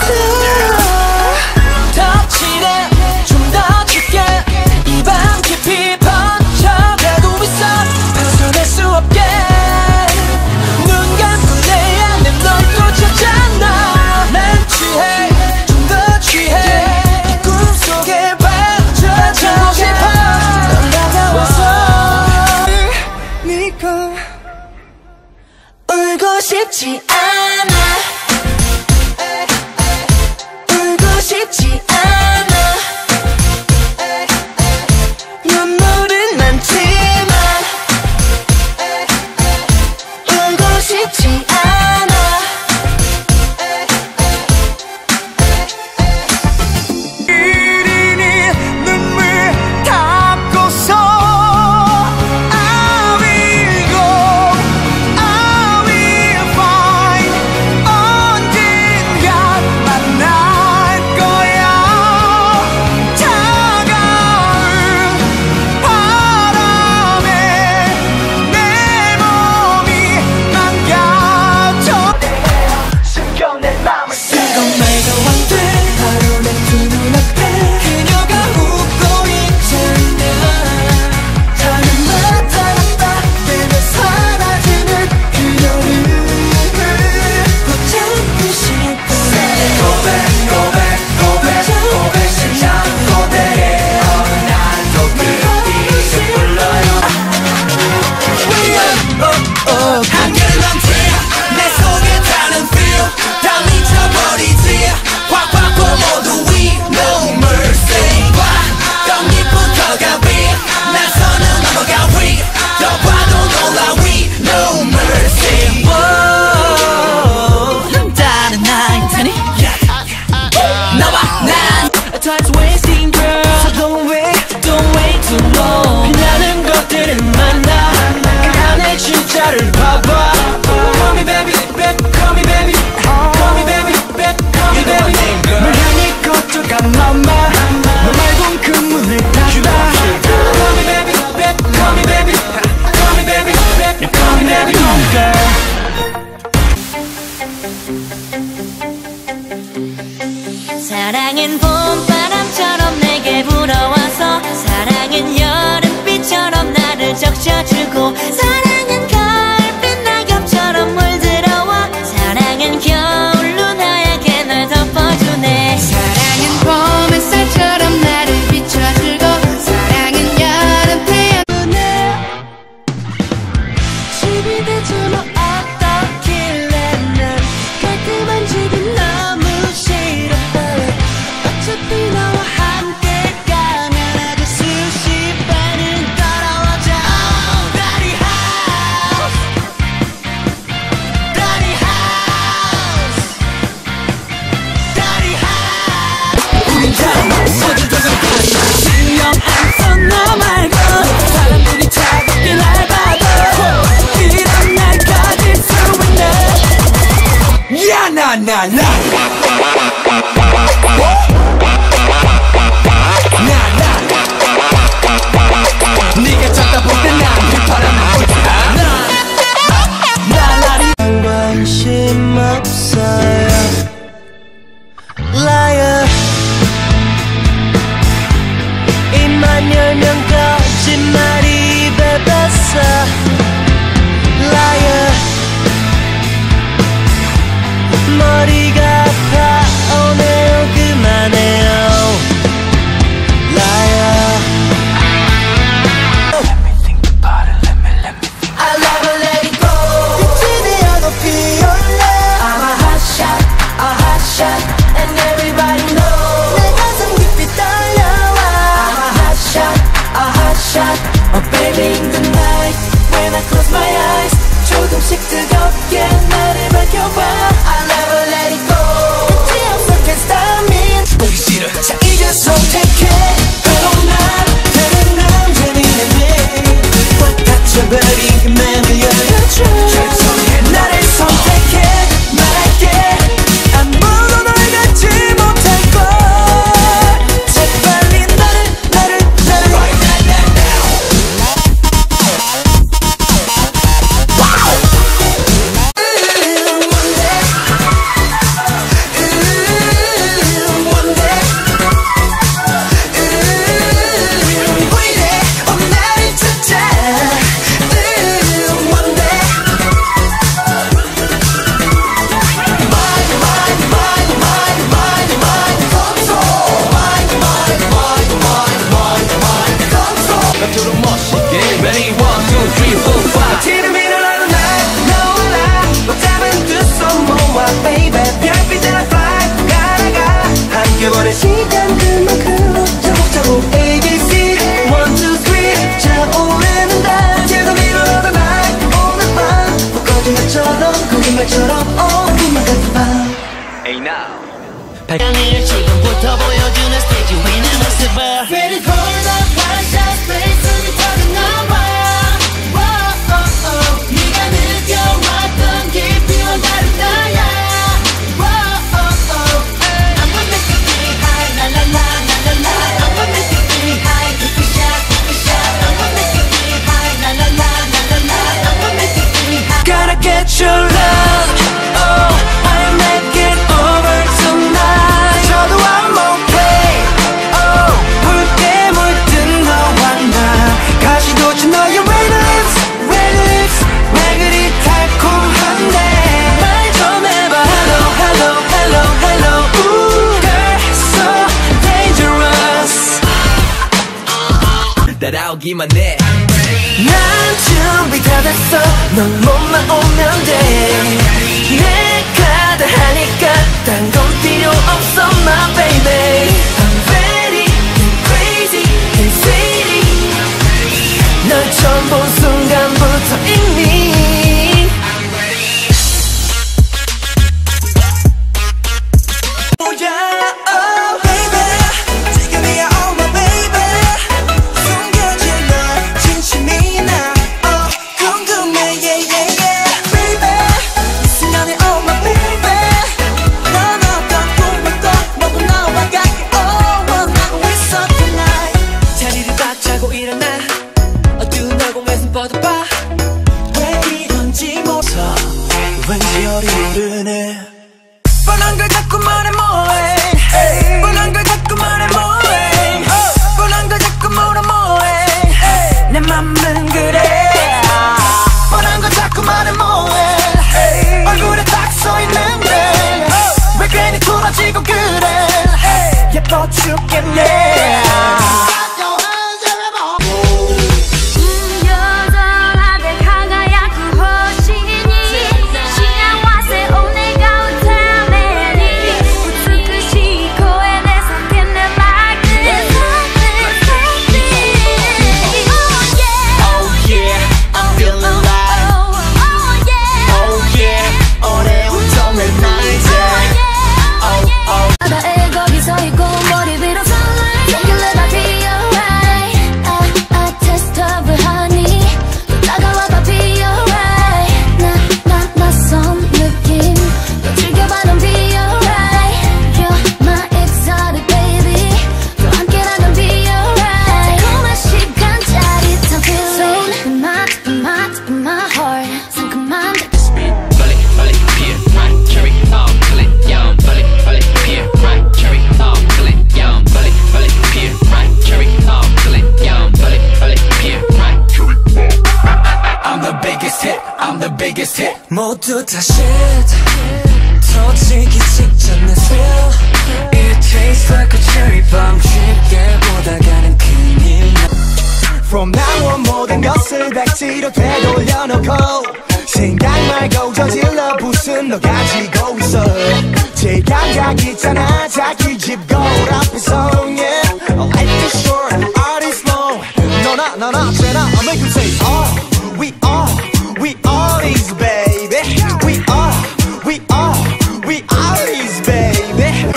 더 칠해 좀 더 짙게 이 밤 깊이 번져가고 있어 벗어날 수 없게 눈 감고 내 안에 널 또 찾아 난 취해 좀 더 취해 이 꿈속에 빠져가고 싶어 넌 다가와서 네가 울고 싶지 않아 울고 싶지 않아 눈물은 많지만 울고 싶지 않아 이리니 눈물 닦고서 I will go I will find 언젠가 만날 거야 차가운 바람에 내 몸이 망가져 숨겨 내 맘을 이건 말도 안돼 바로 내 두 눈앞에 그녀가 웃고 있잖아 다른 나타났다 내게 사라지는 그녀를 붙잡고 싶어 고백 고백 고백 고백 심장 고백해 난또 그리게 불러요 한결 넘지 내 속에 타는 feel 다 미쳐버리지 확 모두 we no mercy 떡잎부터 가위 나서는 넘어가 we 더 봐도 놀라 we no mercy 다른 나인테니 너와 난 Time's wasting girl So don't wait too long 빛나는 것들은 많아 그 안에 진짜를 봐봐 Call me baby, call me baby Call me baby, call me baby 널 향해 거쳐가 mama 너 말곤 그 문을 닫아 Call me baby, call me baby Call me baby, call me baby girl 사랑은 봄바람처럼 내게 불어와서 사랑은 여름비처럼 나를 적셔주고 사랑은 가을빛 낙엽처럼 물들어와 사랑은 겨울로 나에게 널 덮어주네 사랑은 봄 햇살처럼 나를 비춰주고 사랑은 여름 태양 집이 대체 뭐 어떻길래 난 깔끔한 집이 너무 싫어 어차피 너와 함께 가면 아주 수십 번은 걸어오자 Oh, Daddy House Daddy House Daddy House 우린 다 서둘러서 신경 안 써 너 말고 사람들이 차갑게 날 봐도 이런 날 가질 수 있는 야 나나나 네가 쳐다볼 때 난 휘파람을 불타 나날이 관심 없어요 Liar 입만 열면 거짓말이 배봤어 Liar 머리가 아파 오네요 그만해요 Liar Let me think about it let me think I love it let it go 빛이 되어도 피울래 I'm a hot shot and everybody know 내 가슴 깊이 떨려와 I'm a hot shot oh baby in the night when I close my eyes 조금씩 뜨겁게 나를 밝혀봐 I never let it go 따라오기만 해. 난 준비 다 됐어. 넌 몸만 오면 돼. 내가 다 하니까 딴 건 필요 없어 my baby. I'm ready, get crazy, get sweetie. 널 처음 본 순간부터 이미 왠지 어리오르네. 뻔한 걸 자꾸만 해 뭐해. 뻔한 걸 자꾸만 해 뭐해. 뻔한 걸 자꾸만 해 뭐해. 내 맘은 그래. 뻔한 걸 자꾸만 해 뭐해. 얼굴에 딱 서있는데 왜 괜히 돌아지고 그래. 예뻐 죽겠네. 모두 다 shit 터지기 직전의 thrill. It tastes like a cherry bomb. 쉽게 보다가는 큰일 나. From now on 모든 것을 백지로 되돌려놓고 생각 말고 저질러 부순 너 가지고 있어. 제 감각 있잖아 자기 집 거울 앞에서 yeah. Life is short, art is long. 너나 쟤나 I make you say oh. We all is baby. We all is baby.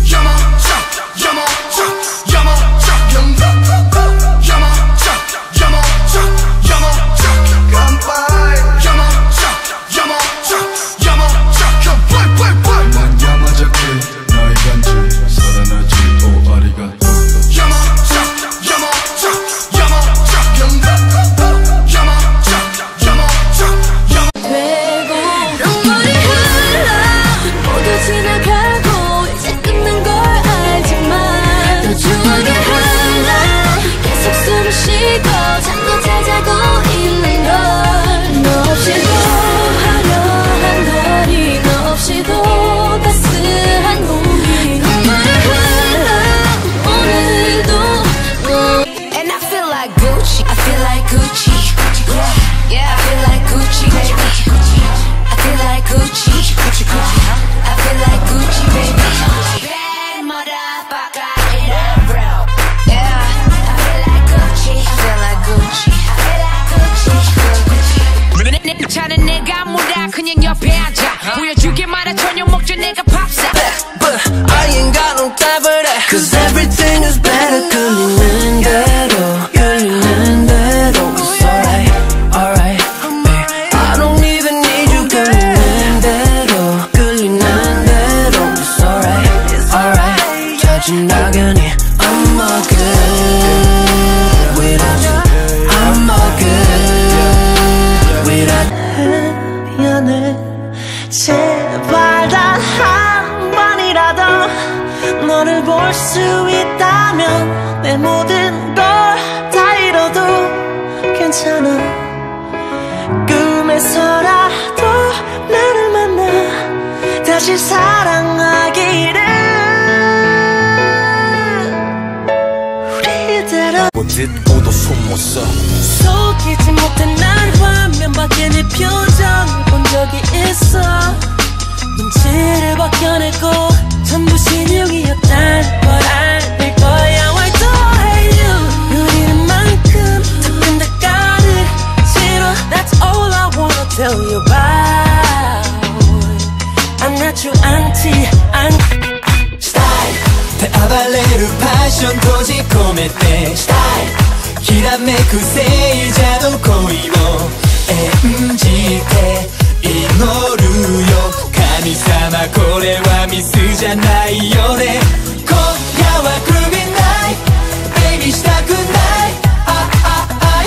Cause everything is better. 끌리는 대로 끌리는 대로 It's alright, alright, babe. I don't even need you. 끌리는 대로 끌리는 대로 It's alright, alright. 찾은 나그니 I'm all good without you. I'm all good without you. 미안해 제발 단 한 번이라도 너를 볼 수 있다면 내 모든 걸 다 잃어도 괜찮아. 꿈에서라도 나를 만나 다시 사랑하기를. 우리 그대로 뭐 듣고도 숨 못 써. 속이지 못한 난 화면 밖에 내 표정을 본 적이 있어. 눈치를 벗겨내고 전부 신용이었단 걸 알릴 거야. Why do I hate you? 우리는 만큼 조금 더 가를 싫어. That's all I wanna tell you about. I'm not your auntie. Style 手暴れるパッション閉じ込めて Style きらめく聖者の恋を演じて祈るよ神様。これはミスじゃないよね。今夜はグルービーナイトベイビーしたくない。あい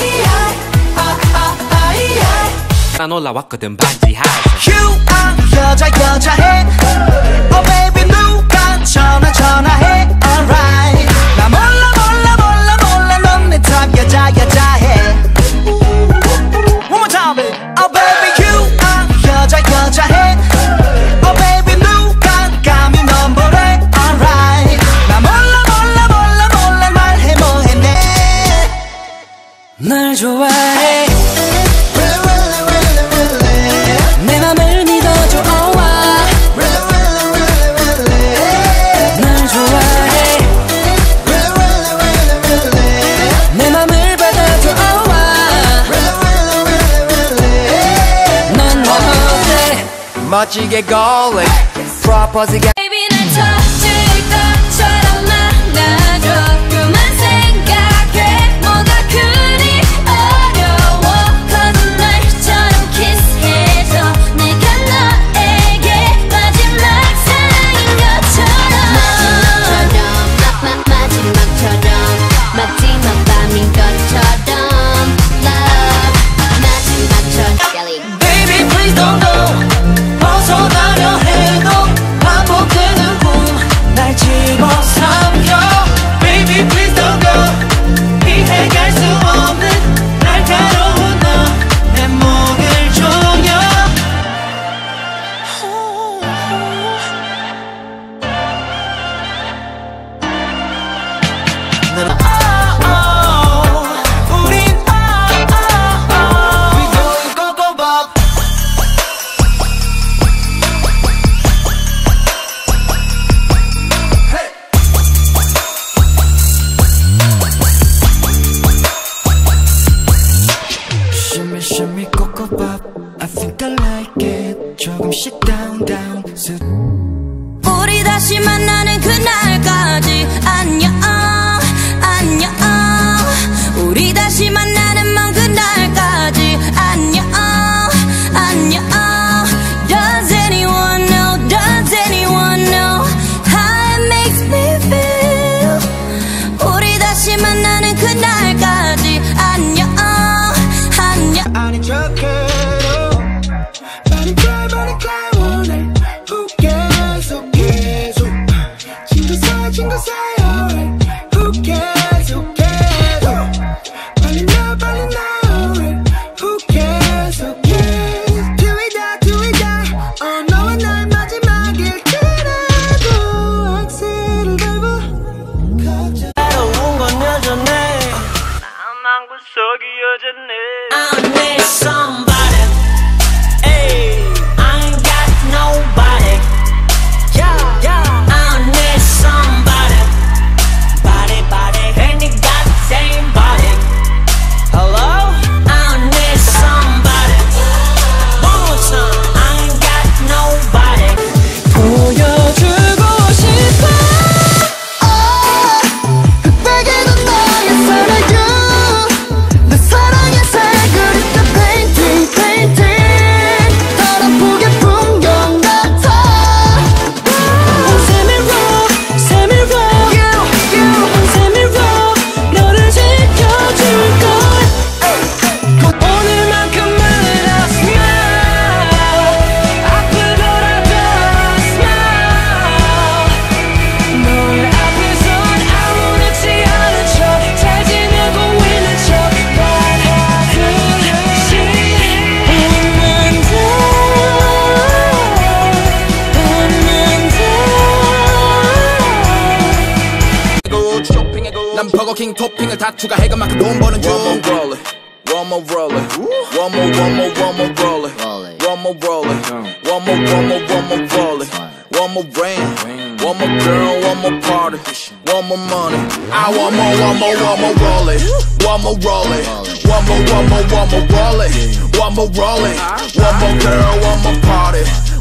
あい 난 올라왔거든 반지하에서. You are 여자해. Oh baby 누가 전화해. Alright. 나 몰라 넌 내 type 여자해. One more time. Oh baby you are 여자해. Oh baby 누가 감히 넌 뭐래. Alright. 나 몰라 말해 뭐해 날 좋아해. 내 맘을 믿어줘. Oh 날 좋아해. 내 맘을 받아줘. Oh 넌 어때? 멋지게 걸래 프로포즈가 Baby 날 터질 것처럼 만나줘. 그만 생각해 뭐가 그리 어려워. 거짓말처럼 키스해줘. 내가 너에게 마지막 사랑인 것처럼. 마지막 밤인 것처럼 Love 마지막처럼 Baby please don't go. 벗어나려 해도 반복되는 꿈 날 집어삼켜. Baby please don't go. 이해할 수 없는 날카로운 너 내 목을 조여. 우린 We going go go pop. Shimmy shimmy coco pop. I think I like it. 조금씩 down down. 우리 다시 만나는 그날까지 안녕 안녕. 우리 다시 만나는 먼 그날까지 안녕 안녕. Does anyone know? Does anyone know how it makes me feel? 우리 다시 만나는 그날까지 안녕 안녕. 아닌 척해도 많이 cry 오늘 Who cares 친구 사이 alright Who cares 빨리 나 alright Who cares Do it die 너와 날 마지막일지라도 악셀을 밟아 외로운 건 여전해 마음 구석이 여전해 I need somebody. Ay, I ain't got nobody. I need somebody. Body, and you got the same body. Hello? I need somebody. One more time. I ain't got nobody. 보여주고 싶어. 흑백에는 너의 사랑이 내 사랑의 살 그립던 painting. 토핑을 다 추가해 그만큼 돈 버는 중. One more roll it, one more roll it, one more roll it, one more roll it, one more roll it, one more rain, one more girl, one more party, one more money. I want more roll it, one more roll it, one more roll it, one more roll it, one more girl, one more party.